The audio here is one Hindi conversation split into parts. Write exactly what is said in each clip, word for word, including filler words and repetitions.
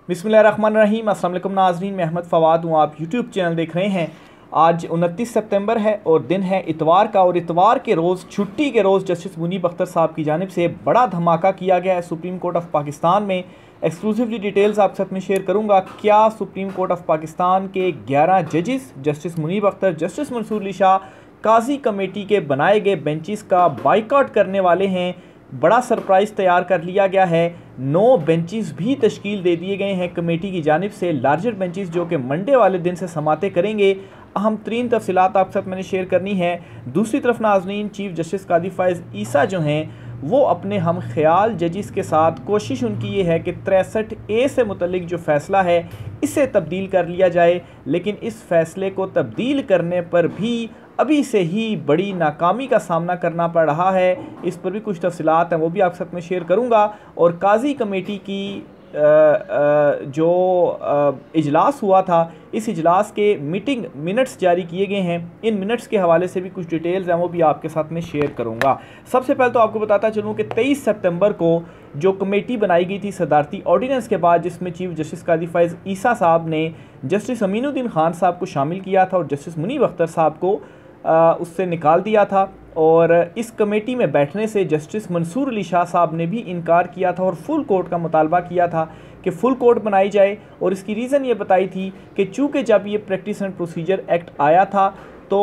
बिस्मिल्लाहिर्रहमानिर्रहीम। अस्सलाम वालेकुम नाज़रीन, मैं अहमद फ़वाद हूँ। आप यूट्यूब चैनल देख रहे हैं। आज उनतीस सितंबर है और दिन है इतवार का, और इतवार के रोज़, छुट्टी के रोज़, जस्टिस मुनीब अख्तर साहब की जानिब से बड़ा धमाका किया गया है सुप्रीम कोर्ट ऑफ पाकिस्तान में। एक्सक्लूसिवली डिटेल्स आपके साथ में शेयर करूँगा। क्या सुप्रीम कोर्ट ऑफ पाकिस्तान के ग्यारह जजेस, justice Munib Akhtar, justice Mansoor Ali Shah, Qazi committee के बनाए गए बेंचेस का बाइकआउट करने वाले हैं? बड़ा सरप्राइज़ तैयार कर लिया गया है। नौ बेंचेस भी तश्कील दे दिए गए हैं कमेटी की जानिब से, लार्जर बेंचेस जो कि मंडे वाले दिन से समाते करेंगे। अहम तरीन तफसीलात आपके साथ मैंने शेयर करनी है। दूसरी तरफ नाज़रीन, चीफ जस्टिस कादी फ़ाइज़ ईसा जो हैं वो अपने हम ख्याल जजेस के साथ, कोशिश उनकी ये है कि तिरसठ ए से मुतल्लिक जो फ़ैसला है इसे तब्दील कर लिया जाए, लेकिन इस फ़ैसले को तब्दील करने पर भी अभी से ही बड़ी नाकामी का सामना करना पड़ रहा है। इस पर भी कुछ तफसीलात हैं, वो भी आपके साथ में शेयर करूंगा। और काजी कमेटी की आ, आ, जो आ, इजलास हुआ था, इस इजलास के मीटिंग मिनट्स जारी किए गए हैं। इन मिनट्स के हवाले से भी कुछ डिटेल्स हैं, वो भी आपके साथ में शेयर करूंगा। सबसे पहले तो आपको बताता चलूँ कि तेईस सितंबर को जो कमेटी बनाई गई थी सदारती ऑर्डीनेंस के बाद, जिसमें चीफ जस्टिस कादी फ़ाइज़ ईसा साहब ने जस्टिस अमीनुद्दीन खान साहब को शामिल किया था और जस्टिस मुनीब अख्तर साहब को आ, उससे निकाल दिया था। और इस कमेटी में बैठने से जस्टिस मंसूर अली शाह साहब ने भी इनकार किया था और फुल कोर्ट का मुतालबा किया था कि फुल कोर्ट बनाई जाए। और इसकी रीज़न ये बताई थी कि चूँकि जब ये प्रैक्टिस एंड प्रोसीजर एक्ट आया था तो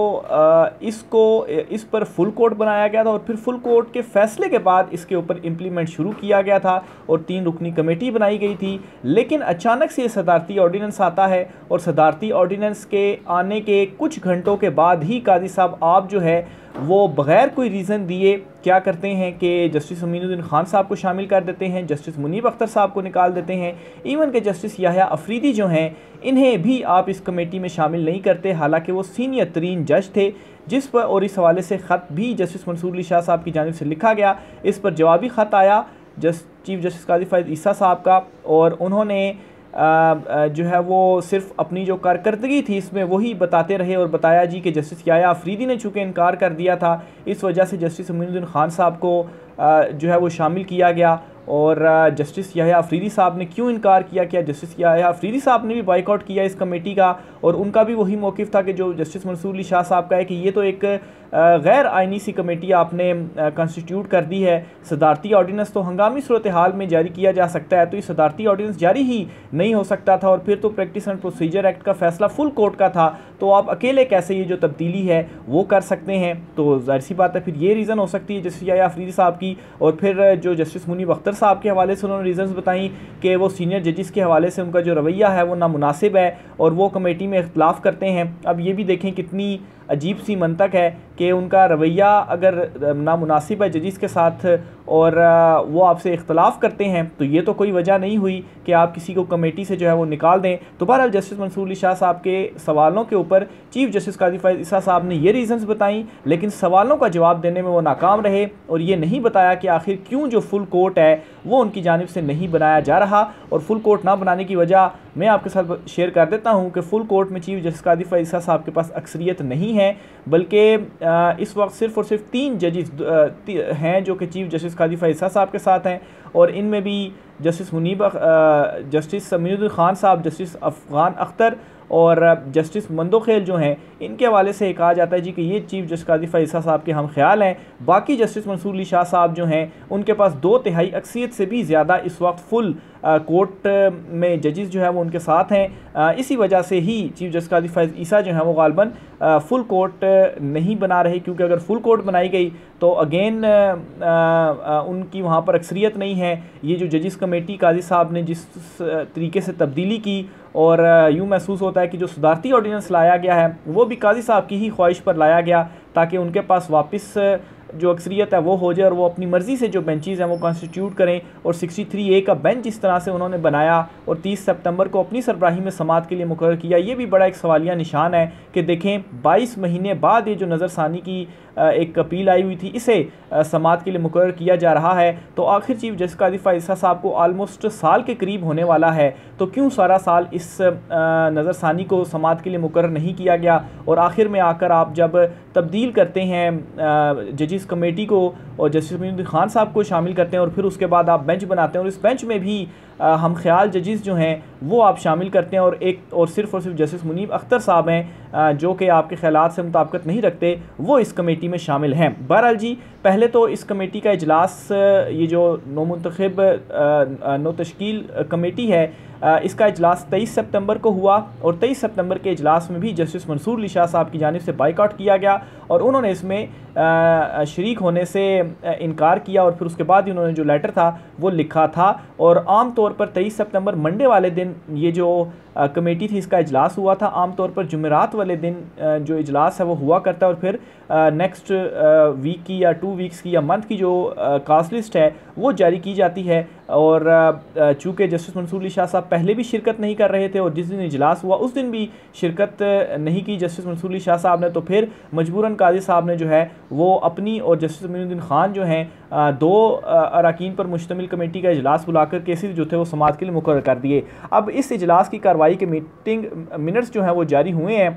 इसको इस पर फुल कोर्ट बनाया गया था, और फिर फुल कोर्ट के फ़ैसले के बाद इसके ऊपर इम्प्लीमेंट शुरू किया गया था और तीन रुकनी कमेटी बनाई गई थी। लेकिन अचानक से ये सदारती ऑर्डीनेंस आता है, और सदारती ऑर्डीनेंस के आने के कुछ घंटों के बाद ही काजी साहब आप जो है वो बग़ैर कोई रीज़न दिए क्या करते हैं कि जस्टिस अमीनुद्दीन खान साहब को शामिल कर देते हैं, जस्टिस मुनीब अख्तर साहब को निकाल देते हैं। इवन के जस्टिस याह्या अफरीदी जो हैं इन्हें भी आप इस कमेटी में शामिल नहीं करते, हालांकि वो सीनियर तरीन जज थे, जिस पर और इस हवाले से ख़त भी जस्टिस मंसूर अली शाह साहब की जानिब से लिखा गया। इस पर जवाबी ख़त आया just chief justice Qazi Faez ईसा साहब का, और उन्होंने आ, आ, जो है वो सिर्फ अपनी जो कारकर्दगी थी इसमें वही बताते रहे और बताया जी कि जस्टिस याह्या अफरीदी ने चूँकि इनकार कर दिया था, इस वजह से जस्टिस अमीनुद्दीन खान साहब को आ, जो है वो शामिल किया गया। और जस्टिस याह्या अफरीदी साहब ने क्यों इनकार किया क्या जस्टिस याह्या अफरीदी साहब ने भी बाइकआउट किया इस कमेटी का, और उनका भी वही मौक़िफ़ था कि जो जस्टिस मंसूर अली शाह साहब का है कि ये तो एक गैर आइनी सी कमेटी आपने कंस्टिट्यूट कर दी है। सदारती ऑर्डीनेंस तो हंगामी सूरत हाल में जारी किया जा सकता है, तो ये सदारती ऑर्डीनेंस जारी ही नहीं हो सकता था, और फिर तो प्रैक्टिस एंड प्रोसीजर एक्ट का फ़ैसला फुल कोर्ट का था, तो आप अकेले कैसे ये जो तब्दीली है वो कर सकते हैं? तो ज़ाहिर सी बात है फिर ये रीज़न हो सकती है जस्टिस याह्या अफरीदी साहब की। और फिर जो जस्टिस मुनीब अख्तर साहब के हवाले से उन्होंने रीज़न्स बताई कि वो सीनियर जजेस के हवाले से उनका जो रवैया है वो नामुनासिब है और वो कमेटी में इख्तलाफ करते हैं। अब ये भी देखें कितनी अजीब सी मंतक है कि उनका रवैया अगर नामुनासिब है जजेस के साथ और वो आपसे इख्तलाफ करते हैं, तो ये तो कोई वजह नहीं हुई कि आप किसी को कमेटी से जो है वो निकाल दें। तो बहरहाल जस्टिस मंसूर अली शाह साहब के सवालों के ऊपर चीफ जस्टिस कादी फ़ाइज़ ईसा साहब ने ये रीज़न्स बताई, लेकिन सवालों का जवाब देने में वो नाकाम रहे, और ये नहीं बताया कि आखिर क्यों जो फुल कोर्ट है वो उनकी जानिब से नहीं बनाया जा रहा। और फुल कोर्ट ना बनाने की वजह मैं आपके साथ शेयर कर देता हूँ कि फुल कोर्ट में चीफ जस्टिस कादी फ़ाइज़ ईसा साहब के पास अक्सरियत नहीं है, बल्कि इस वक्त सिर्फ और सिर्फ तीन जजेस हैं जो कि चीफ जस्टिस कादी फ़ाइज़ ईसा साहब के साथ हैं, और इनमें भी जस्टिस मुनीब जस्टिस अमीनुद्दीन खान साहब, जस्टिस अफ़गान अख्तर और जस्टिस मंदोखेल जो हैं इनके हवाले से कहा जाता है जी कि ये चीफ जस्टिस कादी फ़ाइज़ ईसा साहब के हम ख्याल हैं। बाकी जस्टिस मंसूर अली शाह साहब जो हैं उनके पास दो तिहाई अक्सरियत से भी ज़्यादा इस वक्त फुल कोर्ट में जजेस जो है वो उनके साथ हैं। इसी वजह से ही चीफ जस्टिस कादी फ़ाइज़ ईसा जो है वो गालबन फुल कोर्ट नहीं बना रहे, क्योंकि अगर फुल कोर्ट बनाई गई तो अगेन उनकी वहाँ पर अक्सरियत नहीं है। ये जो जजेस कमेटी काजी साहब ने जिस तरीके से तब्दीली की, और यूँ महसूस होता है कि जो सदारती ऑर्डीनेंस लाया गया है वो भी काजी साहब की ही ख्वाहिश पर लाया गया, ताकि उनके पास वापस जो अक्सरियत है वो हो जाए और वो अपनी मर्ज़ी से जो बेंचेस हैं वो कॉन्स्टिट्यूट करें। और तिरसठ ए का बेंच जिस तरह से उन्होंने बनाया और तीस सितंबर को अपनी सरबराही में समात के लिए मुकर्रर किया, ये भी बड़ा एक सवालिया निशान है कि देखें बाईस महीने बाद ये जो नज़रसानी की एक अपील आई हुई थी इसे समात के लिए मुकर्रर किया जा रहा है। तो आखिर चीफ जस्टिस कादी फ़ाइज़ ईसा साहब को आलमोस्ट साल के करीब होने वाला है, तो क्यों सारा साल इस नज़रसानी को समात के लिए मुकर्रर नहीं किया गया? और आखिर में आकर आप जब तब्दील करते हैं जजेस कमेटी को और जस्टिस अमीनुद्दीन खान साहब को शामिल करते हैं और फिर उसके बाद आप बेंच बनाते हैं, और इस बेंच में भी ہم خیال ججز جو ہیں وہ آپ شامل کرتے ہیں اور ایک اور صرف اور صرف جسٹس منیب اختر صاحب ہیں جو کہ آپ کے خیالات سے مطابقت نہیں رکھتے، وہ اس کمیٹی میں شامل ہیں۔ بہرحال جی پہلے تو اس کمیٹی کا اجلاس، یہ جو نو منتخب نو تشکیل کمیٹی ہے، اس کا اجلاس تیئیس سپتمبر کو ہوا اور تیئیس سپتمبر کے اجلاس میں بھی جسٹس منصور علی شاہ صاحب کی جانب سے بائیک آؤٹ کیا گیا اور انہوں نے اس میں شریک ہونے سے انکار کیا، اور پھر اس کے بعد ہی انہوں نے جو لیٹر تھا وہ لکھا تھا۔ اور عام طور پر تیئیس سپتمبر منڈے والے دن یہ جو کمیٹی تھی اس کا اجلاس ہوا تھا۔ عام طور پر جمعرات والے دن جو اجلاس ہے وہ ہوا کرتا ہے اور پھر نیکسٹ ویک کی یا ٹو ویکس کی یا منتھ کی جو کاسٹ لسٹ ہے وہ جاری کی جاتی ہے۔ اور چونکہ جسٹس منصور علی شاہ صاحب پہلے بھی شرکت نہیں کر رہے تھے اور جس دن اجلاس ہوا اس دن بھی شرکت نہیں کی جسٹس منصور علی شاہ صاحب نے، تو پھر مجبوراً قاضی صاحب نے جو ہے وہ اپنی اور جسٹس امین الدین خان جو ہیں دو اراکین پر مشتمل کمیٹی کا اجلاس بلا کر کیسز جو تھے وہ سماعت کے لیے مقرر کر دیے۔ اب اس اجلاس کی کارروائی کے میٹنگ منٹس جو ہیں وہ جاری ہوئے ہیں،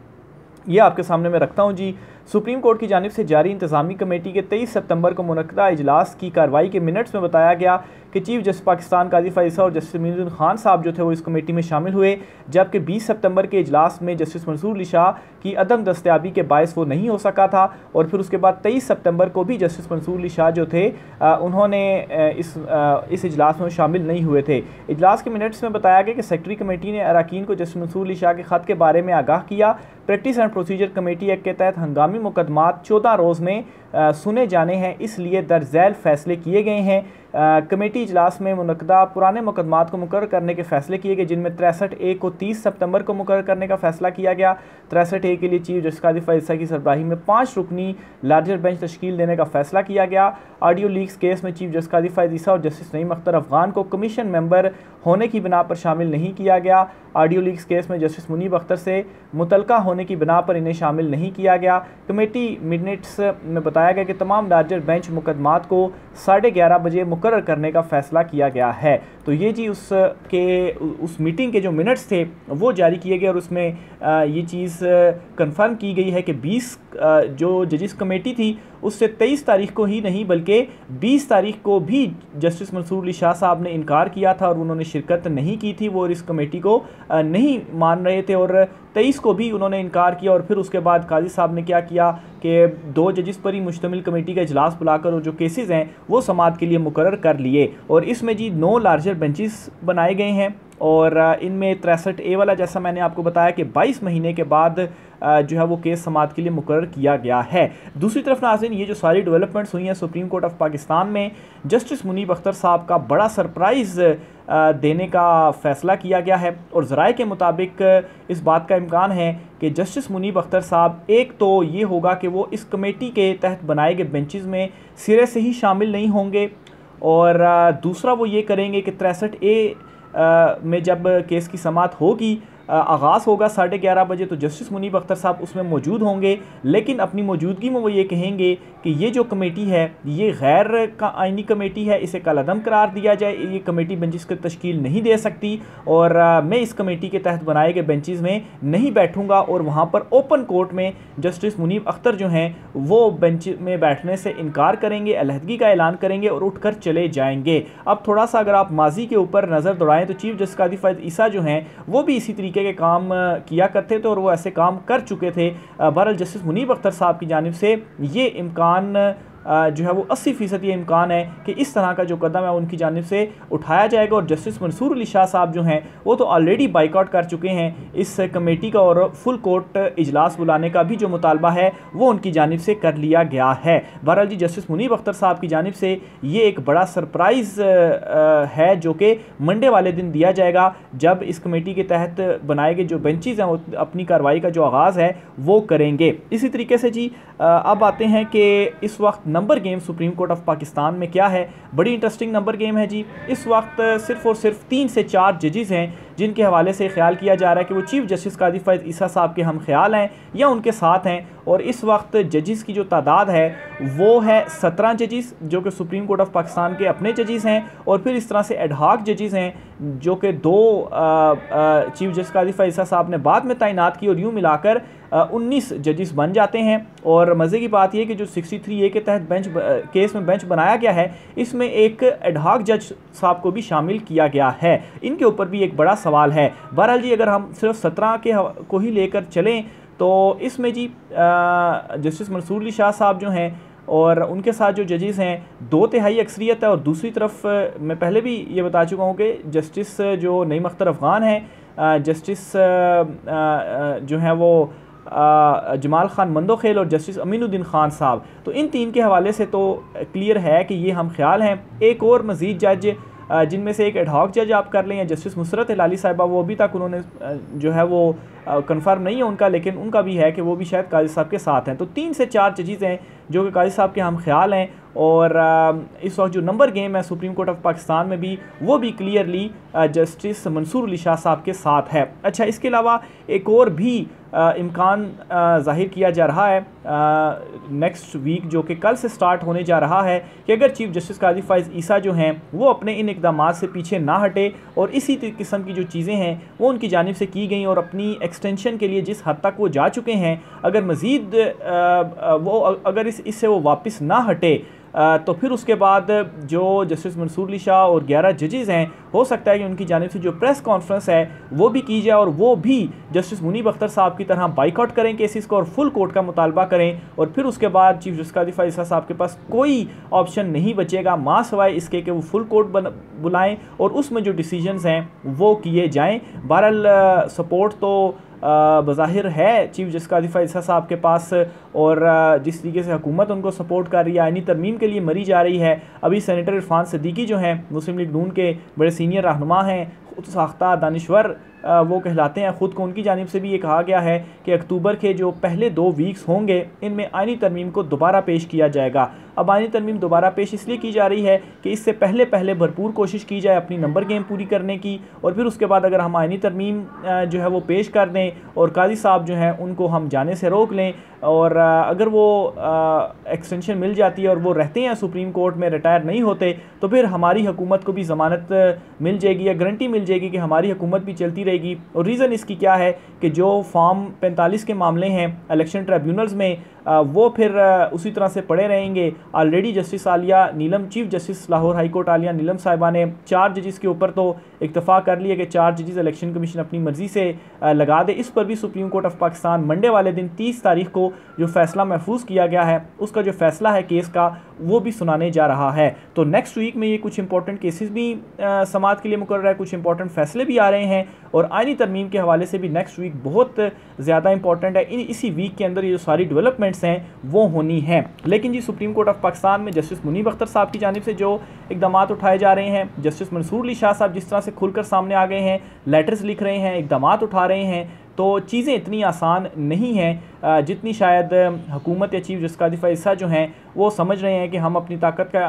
یہ آپ کے سامنے میں رکھتا ہوں جی۔ سپریم کورٹ کی جانب سے جاری انتظامی کمیٹی کے تیئیس سپتمبر کو منعقدہ اجلاس کی کارروائی کے منٹس میں بتایا گیا کہ چیف جسٹس پاکستان قاضی فائز عیسیٰ اور جسٹس امین الدین خان صاحب جو تھے وہ اس کمیٹی میں شامل ہوئے، جبکہ بیس سپتمبر کے اجلاس میں جسٹس منصور علی شاہ کی عدم دستیابی کے باعث وہ نہیں ہو سکا تھا، اور پھر اس کے بعد تیئیس سپتمبر کو بھی جسٹس منصور علی شاہ جو تھے انہوں نے اس اس اجلاس میں شامل نہیں ہوئے تھے۔ اجلاس کے منٹس میں بتایا گیا کہ سیکرٹری کمیٹی نے اراکین کو جسٹس منصور علی شاہ کے خط کے بارے میں آگاہ کیا۔ Practice and procedure committee act کے تحت ہنگامی مقدمات چودہ روز میں سنے جانے ہیں، اس لیے درج ذیل فیصلے کیے گئے ہیں۔ کمیٹی اجلاس میں منعقدہ پرانے مقدمات کو مقرر کرنے کے فیصلے کیے گئے، جن میں تریسٹھ اے کو تیس سپتمبر کو مقرر کرنے کا فیصلہ کیا گیا۔ تریسٹھ اے کے لیے چیف جسٹس قاضی فائز عیسیٰ کی سربراہی میں پانچ رکنی لارجر بینچ تشکیل دینے کا فیصلہ کیا گیا۔ آڈیو لیکس کیس میں چیف جسٹس قاضی فائز عیسیٰ اور جسٹس نعیم اختر افغان کو کمیشن ممبر ہونے کی بنا پر شامل نہیں کیا گیا۔ آڈیو لیکس کیس میں جسٹس منیب اختر سے متعلقہ ہونے کی بنا پر انہیں شامل نہیں کیا گیا۔ کمیٹی منٹس میں بتایا گیا کہ تمام لارجر بینچ مقدمات کو ساڑھے گیارہ بجے مقرر کرنے کا فیصلہ کیا گیا ہے۔ تو یہ جی اس کے اس میٹنگ کے جو منٹس تھے وہ جاری کیے گئے اور اس میں یہ چیز کنفرم کی گئی ہے کہ بیس جو ججز کمیٹی تھی اس سے تیئیس تاریخ کو ہی نہیں بلکہ بیس تاریخ کو بھی جسٹس منصور علی شاہ صاحب نے انکار کیا تھا اور انہوں نے شرکت نہیں کی تھی، وہ اس کمیٹی کو نہیں مان رہے تھے، اور تیئیس کو بھی انہوں نے انکار کیا۔ اور پھر اس کے بعد قاضی صاحب نے کیا کیا کہ دو ججز پر ہی مشتمل کمیٹی کا اجلاس بلا کر جو کیسز ہیں وہ سماعت کے لیے مقرر کر لیے، اور اس میں جی نو لارجر بینچز بنائے گئے ہیں، اور ان میں تریسٹھ اے والا جیسا میں نے آپ کو بتایا کہ بائیس مہینے کے بعد جو ہے وہ کیس سماعت کے لیے مقرر کیا گیا ہے۔ دوسری طرف ناظرین یہ جو ساری ڈیولپمنٹس ہوئی ہیں سپریم کورٹ آف پاکستان میں، جسٹس منیب اختر صاحب کا بڑا سرپرائز دینے کا فیصلہ کیا گیا ہے، اور ذرائع کے مطابق اس بات کا امکان ہے کہ جسٹس منیب اختر صاحب ایک تو یہ ہوگا کہ وہ اس کمیٹی کے تحت بنائے گئے بینچز میں سرے سے ہی شامل نہیں ہوں گے، اور دوسرا وہ یہ کریں گے کہ تریسٹھ اے میں جب کیس کی سماعت ہوگی، آغاز ہوگا ساڑھے گیارہ بجے، تو جسٹس منیب اختر صاحب اس میں موجود ہوں گے، لیکن اپنی موجودگی میں وہ یہ کہیں گے کہ یہ جو کمیٹی ہے یہ غیر آئینی کمیٹی ہے، اسے کالعدم قرار دیا جائے، یہ کمیٹی بینچز کی تشکیل نہیں دے سکتی، اور میں اس کمیٹی کے تحت بنائے گئے بینچز میں نہیں بیٹھوں گا، اور وہاں پر اوپن کورٹ میں جسٹس منیب اختر جو ہیں وہ بینچ میں بیٹھنے سے انکار کریں گے، علیحدگی کا اعلان کریں گے اور اٹھ کر چلے جائیں گے۔ اب تھوڑا سا اگر آپ ماضی کے اوپر نظر دوڑائیں تو چیف جسٹس قاضی فائز عیسیٰ جو ہیں وہ بھی اسی طریقے کے کام کیا کرتے تھے اور وہ ایسے کام کر چکے تھے۔ بہرحال جسٹس منیب اختر صاحب کی جانب سے یہ امکان جو ہے وہ اسی فیصد یہ امکان ہے کہ اس طرح کا جو قدم ہے ان کی جانب سے اٹھایا جائے گا، اور جسٹس منصور علی شاہ صاحب جو ہیں وہ تو آلریڈی بائیک آؤٹ کر چکے ہیں اس کمیٹی کا، اور فل کورٹ اجلاس بلانے کا بھی جو مطالبہ ہے وہ ان کی جانب سے کر لیا گیا ہے۔ بہرحال جی جسٹس منیب اختر صاحب کی جانب سے یہ ایک بڑا سرپرائز ہے جو کہ منڈے والے دن دیا جائے گا، جب اس کمیٹی کے تحت بنائے گئے جو بینچز ہیں وہ اپنی کارروائی کا جو آغاز ہے وہ کریں گے۔ اسی طریقے سے جی اب آتے ہیں کہ اس وقت number game supreme court of Pakistan میں کیا ہے، بڑی انٹرسٹنگ نمبر گیم ہے جی۔ اس وقت صرف اور صرف تین سے چار ججز ہیں جن کے حوالے سے خیال کیا جا رہا ہے کہ وہ چیف جسٹس قاضی فائز عیسیٰ صاحب کے ہم خیال ہیں یا ان کے ساتھ ہیں، اور اس وقت ججز کی جو تعداد ہے وہ ہے سترہ ججز جو کہ سپریم کورٹ آف پاکستان کے اپنے ججز ہیں، اور پھر اس طرح سے ایڈ ہاک ججز ہیں جو کہ دو چیف جسٹس قاضی فائز عیسیٰ صاحب نے بعد میں تعینات کی، اور یوں ملا کر انیس ججز بن جاتے ہیں۔ اور مزے کی بات یہ کہ جو سکسٹی تھری اے کے تحت بینچ کیس میں بینچ بنایا گیا ہے، اس میں ایک ایڈ ہاک جج صاحب کو بھی شامل کیا گیا ہے، ان کے اوپر بھی ایک بڑا سوال ہے۔ بہرحال جی اگر ہم صرف سترہ کے کو ہی لے کر چلیں تو اس میں جی جسٹس منصور علی شاہ صاحب جو ہیں اور ان کے ساتھ جو ججز ہیں دو تہائی اکثریت ہے، اور دوسری طرف میں پہلے بھی یہ بتا چکا ہوں کہ جسٹس جو نعیم اختر افغان ہیں، جسٹس جو ہیں وہ جمال خان مندوخیل اور جسٹس امین الدین خان صاحب، تو ان تین کے حوالے سے تو کلیئر ہے کہ یہ ہم خیال ہیں۔ ایک اور مزید جج جن میں سے ایک ایڈ ہاک جج آپ کر لیں، جسٹس مسرت ہلالی صاحبہ، وہ ابھی تک انہوں نے جو ہے وہ کنفرم نہیں ہے ان کا، لیکن ان کا بھی ہے کہ وہ بھی شاید قاضی صاحب کے ساتھ ہیں۔ تو تین سے چار ججز ہیں جو کہ قاضی صاحب کے ہم خیال ہیں، اور اس وقت جو نمبر گیم ہے سپریم کورٹ آف پاکستان میں بھی وہ بھی کلیئرلی جسٹس منصور علی شاہ صاحب کے ساتھ ہے۔ اچھا، اس کے علاوہ ایک اور بھی امکان ظاہر کیا جا رہا ہے نیکسٹ ویک جو کہ کل سے سٹارٹ ہونے جا رہا ہے کہ اگر چیف جسٹس قاضی فائز عیسیٰ جو ہیں وہ اپنے ان اقدامات سے پیچھے نہ ہٹے اور اسی قسم کی جو چیزیں ہیں وہ ان کی جانب سے کی گئیں اور اپنی ایکسٹینشن کے لیے جس حد تک وہ جا چکے ہیں، اگر مزید وہ اگر اس اس سے وہ واپس نہ ہٹے تو پھر اس کے بعد جو جسٹس منصور علی شاہ اور گیارہ ججز ہیں ہو سکتا ہے کہ ان کی جانب سے جو پریس کانفرنس ہے وہ بھی کی جائے اور وہ بھی جسٹس منیب اختر صاحب کی طرح بائیک آؤٹ کریں کیسز کو اور فل کورٹ کا مطالبہ کریں، اور پھر اس کے بعد چیف جسٹس قاضی فائز عیسیٰ صاحب کے پاس کوئی آپشن نہیں بچے گا ماں سوائے اس کے کہ وہ فل کورٹ بلائیں اور اس میں جو ڈیسیجنز ہیں وہ کیے جائیں۔ بہرحال سپورٹ تو بظاہر ہے چیف جسٹس قاضی فائز عیسیٰ صاحب کے پاس، اور جس طریقے سے حکومت ان کو سپورٹ کر رہی ہے، آئینی ترمیم کے لیے مری جا رہی ہے۔ ابھی سینیٹر عرفان صدیقی جو ہیں مسلم لیگ نون کے بڑے سینئر رہنما ہیں، خود ساختہ دانشور وہ کہلاتے ہیں خود کو، ان کی جانب سے بھی یہ کہا گیا ہے کہ اکتوبر کے جو پہلے دو ویکس ہوں گے ان میں آئینی ترمیم کو دوبارہ پیش کیا جائے گا۔ اب آئینی ترمیم دوبارہ پیش اس لیے کی جا رہی ہے کہ اس سے پہلے پہلے بھرپور کوشش کی جائے اپنی نمبر گیم پوری کرنے کی، اور پھر اس کے بعد اگر ہم آئینی ترمیم جو ہے وہ پیش کر دیں اور قاضی صاحب جو ہیں ان کو ہم جانے سے روک لیں، اور اگر وہ ایکسٹینشن مل جاتی ہے اور وہ رہتے ہیں سپریم کورٹ میں، ریٹائر نہیں ہوتے، تو پھر ہماری حکومت کو بھی ضمانت مل جائے گی یا گارنٹی مل جائے گی کہ ہماری حکومت بھی چلتی رہے گی۔ اور ریزن اس کی کیا ہے کہ جو فارم پینتالیس کے معاملے ہیں الیکشن ٹریبیونلز میں وہ پھر اسی طرح سے پڑے رہیں گے۔ Already justice Aliya Neelum, chief justice Lahore high court Aliya Neelum صاحبہ نے چار ججز کے اوپر تو اکتفا کر لیا کہ چار ججز الیکشن کمیشن اپنی مرضی سے لگا دے۔ اس پر بھی supreme court of Pakistan Monday والے دن تیس تاریخ کو جو فیصلہ محفوظ کیا گیا ہے اس کا جو فیصلہ ہے کیس کا وہ بھی سنانے جا رہا ہے۔ تو نیکسٹ ویک میں یہ کچھ امپورٹنٹ کیسز بھی سماعت کے لیے مقرر ہے، کچھ امپورٹنٹ فیصلے بھی آ رہے ہیں، اور آئینی ترمیم کے حوالے سے بھی نیکسٹ ویک بہت زیادہ امپورٹنٹ ہے۔ اسی ویک کے اندر یہ جو ساری ڈیولپمنٹس ہیں وہ ہونی ہیں۔ لیکن جی سپریم کورٹ آف پاکستان میں جسٹس منیب اختر صاحب کی جانب سے جو اقدامات اٹھائے جا رہے ہیں، جسٹس منصور علی شاہ صاحب جس طرح سے کھل کر سامنے آ گئے ہیں، لیٹرز لکھ رہے ہیں، اقدامات اٹھا رہے ہیں، تو چیزیں اتنی آسان نہیں ہیں جتنی شاید حکومت یا چیف جسٹس قاضی فائز عیسیٰ جو ہیں وہ سمجھ رہے ہیں کہ ہم اپنی طاقت کا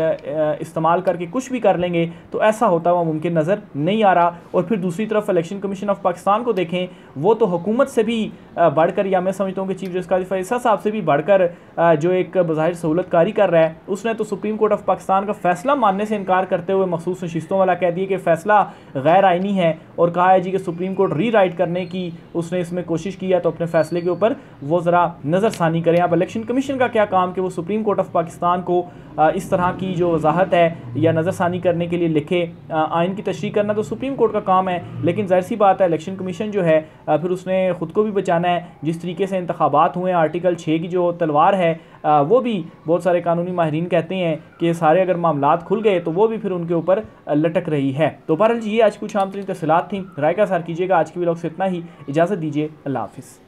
استعمال کر کے کچھ بھی کر لیں گے، تو ایسا ہوتا ہوا ممکن نظر نہیں آ رہا۔ اور پھر دوسری طرف الیکشن کمیشن آف پاکستان کو دیکھیں، وہ تو حکومت سے بھی بڑھ کر، یا میں سمجھتا ہوں کہ چیف جسٹس قاضی فائز عیسیٰ صاحب سے بھی بڑھ کر جو ایک بظاہر سہولت کاری کر رہا ہے، اس نے تو سپریم کورٹ آف پاکستان کا فیصلہ ماننے سے انکار کرتے ہوئے مخصوص نشستوں والا کہہ دیا کہ فیصلہ غیر آئینی ہے، اور کہا ہے جی کہ سپریم کورٹ ری رائٹ کرنے کی اس نے اس میں کوشش کی ہے، تو اپنے فیصلے کے اوپر وہ ذرا نظر ثانی کریں۔ اب الیکشن کمیشن کا کیا کام کہ وہ سپریم کورٹ آف پاکستان کو اس طرح کی جو وضاحت ہے یا نظر ثانی کرنے کے لیے لکھے، آئین کی تشریح کرنا تو سپریم کورٹ کا کام ہے، لیکن ظاہر سی بات ہے الیکشن کمیشن جو ہے پھر اس نے خود کو بھی بچانا ہے۔ جس طریقے سے انتخابات ہوئے ہیں، آرٹیکل چھ کی جو تلوار ہے وہ بھی بہت سارے قانونی ماہرین کہتے ہیں کہ سارے اگر معاملات کھل گئے تو وہ بھی پھر ان کے اوپر لٹک رہی ہے۔ تو بہرحال یہ آج کچھ عام ترین تفصیلات تھیں، رائے کا اظہار کیجیے گا۔ آج کی ولاگ سے اتنا ہی، اجازت دیجیے، اللہ حافظ۔